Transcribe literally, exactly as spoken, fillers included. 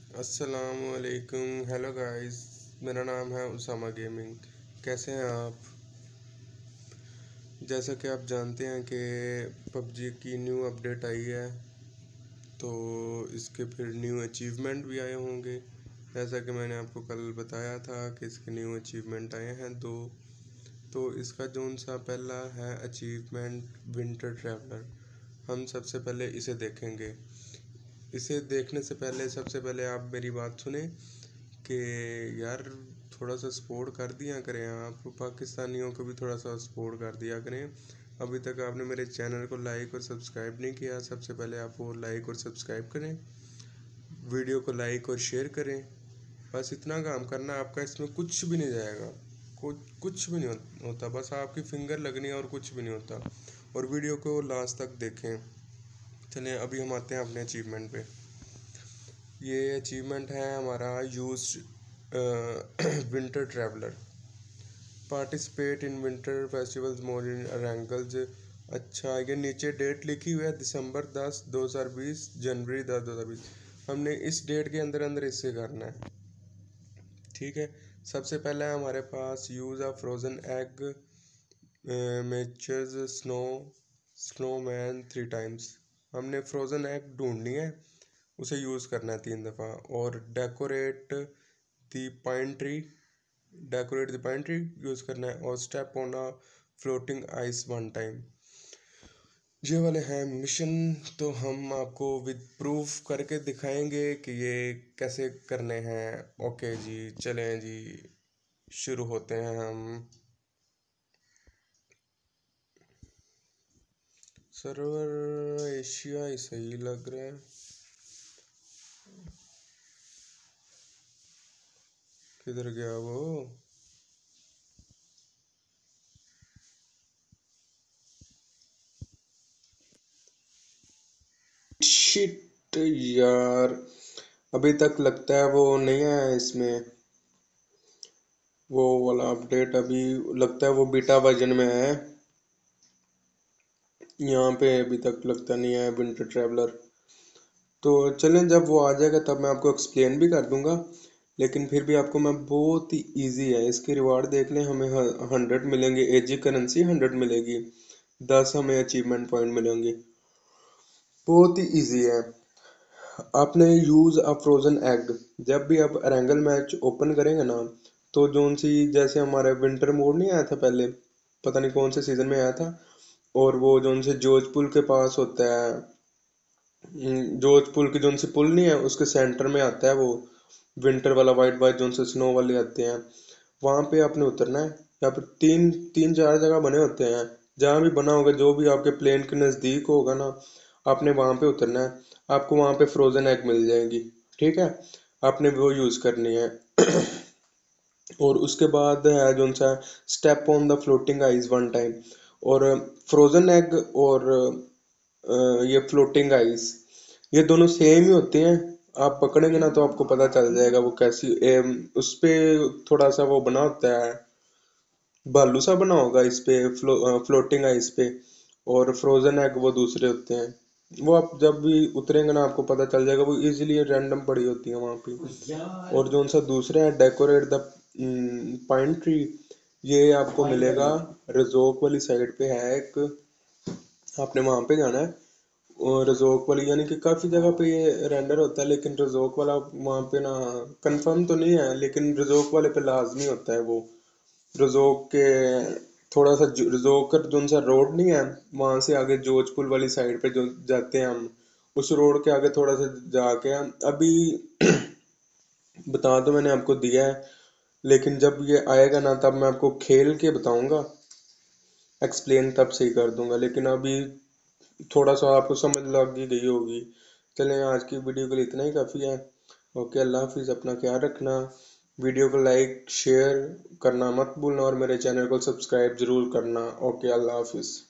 अस्सलामुअलैकुम। Hello guys, मेरा नाम है उसामा गेमिंग। कैसे हैं आप? जैसा कि आप जानते हैं कि पबजी की न्यू अपडेट आई है, तो इसके फिर न्यू अचीवमेंट भी आए होंगे। जैसा कि मैंने आपको कल बताया था कि इसके न्यू अचीवमेंट आए हैं दो। तो इसका जोन सा पहला है अचीवमेंट विंटर ट्रैवलर। हम सबसे पहले इसे देखेंगे। इसे देखने से पहले सबसे पहले आप मेरी बात सुने कि यार थोड़ा सा सपोर्ट कर दिया करें, आप पाकिस्तानियों को भी थोड़ा सा सपोर्ट कर दिया करें। अभी तक आपने मेरे चैनल को लाइक और सब्सक्राइब नहीं किया, सबसे पहले आप वो लाइक और सब्सक्राइब करें, वीडियो को लाइक और शेयर करें। बस इतना काम करना, आपका इसमें कुछ भी नहीं जाएगा, कुछ कुछ भी नहीं होता, बस आपकी फिंगर लगनी है और कुछ भी नहीं होता। और वीडियो को लास्ट तक देखें। चलें अभी हम आते हैं अपने अचीवमेंट पे। ये अचीवमेंट है हमारा use winter traveller. Participate in winter festivals more in Arendelle. अच्छा, ये नीचे डेट लिखी हुई है दिसंबर दस दो हज़ार बीस, जनवरी दस दो हज़ार बीस। हमने इस डेट के अंदर अंदर इससे करना है, ठीक है। सबसे पहला है हमारे पास use a frozen egg matures snow snowman three times. हमने फ्रोज़न एग ढूंढनी है, उसे यूज़ करना है तीन दफ़ा। और decorate the pine tree decorate the pine tree use करना है। और step on a floating ice one time. ये वाले हैं मिशन, तो हम आपको विद प्रूफ करके दिखाएंगे कि ये कैसे करने हैं। ओके जी, चलें जी, शुरू होते हैं हम। सर्वर एशिया ही सही लग रहा है, किधर गया वो? शिट यार, अभी तक लगता है वो नहीं आया इसमें, वो वाला अपडेट अभी लगता है वो बीटा वर्जन में है। यहाँ पे अभी तक लगता नहीं है विंटर ट्रैवलर। तो चलें, जब वो आ जाएगा तब मैं आपको एक्सप्लेन भी कर दूंगा, लेकिन फिर भी आपको मैं बहुत ही इजी है। इसकी रिवार्ड देख लें, हमें हंड्रेड मिलेंगे, एजी करेंसी हंड्रेड मिलेगी, दस हमें अचीवमेंट पॉइंट मिलेंगे। बहुत ही इजी है। आपने यूज अ फ्रोजन एग, जब भी आप एरेंगल मैच ओपन करेंगे ना, तो जोन सी जैसे हमारा विंटर मोड नहीं आया था पहले, पता नहीं कौन से सीजन में आया था, और वो जोन से जोधपुर के पास होता है, जोधपुर की जोन सी पुल नहीं है उसके सेंटर में आता है वो विंटर वाला वाइट वाइट जोन से स्नो वाले आते हैं। वहां पे आपने उतरना है। यहाँ पे तीन तीन चार जगह बने होते हैं, जहाँ भी बना होगा जो भी आपके प्लेन के नज़दीक होगा ना, आपने वहां पे उतरना है। आपको वहां पे फ्रोजन एग मिल जाएगी, ठीक है, आपने वो यूज करनी है। और उसके बाद है जो सा step on the floating ice one time. और फ्रोजन एग और ये फ्लोटिंग आइस, ये दोनों सेम ही होते हैं। आप पकड़ेंगे ना तो आपको पता चल जाएगा वो कैसी एम, उस पे थोड़ा सा वो बना होता है, भालू सा बना होगा इस पे, फ्लो, फ्लोटिंग आइस पे। और फ्रोजन एग वो दूसरे होते हैं। वो आप जब भी उतरेंगे ना आपको पता चल जाएगा, वो इजीली रैंडम पड़ी होती है वहां पे। और जो सा दूसरा है डेकोरेट द पाइन ट्री, ये आपको मिलेगा रिजोक वाली साइड पे है एक, आपने वहां पे जाना है। और रजोक वाली यानी कि काफ़ी जगह पे ये रेंडर होता है, लेकिन रजोक वाला वहाँ पे ना कंफर्म तो नहीं है, लेकिन रजोक वाले पे लाजमी होता है वो। रजोक के थोड़ा सा रजोक का जो सा रोड नहीं है, वहाँ से आगे जोधपुर वाली साइड पे जो जाते हैं हम, उस रोड के आगे थोड़ा सा जाके हम अभी बता तो मैंने आपको दिया है, लेकिन जब ये आएगा ना तब मैं आपको खेल के बताऊंगा, एक्सप्लेन तब से ही कर दूंगा, लेकिन अभी थोड़ा सा आपको समझ लग ही गई होगी। चलें, आज की वीडियो के लिए इतना ही काफ़ी है। ओके, अल्लाह हाफिज़, अपना ख्याल रखना। वीडियो को लाइक शेयर करना मत भूलना और मेरे चैनल को सब्सक्राइब ज़रूर करना। ओके, अल्लाह हाफिज़।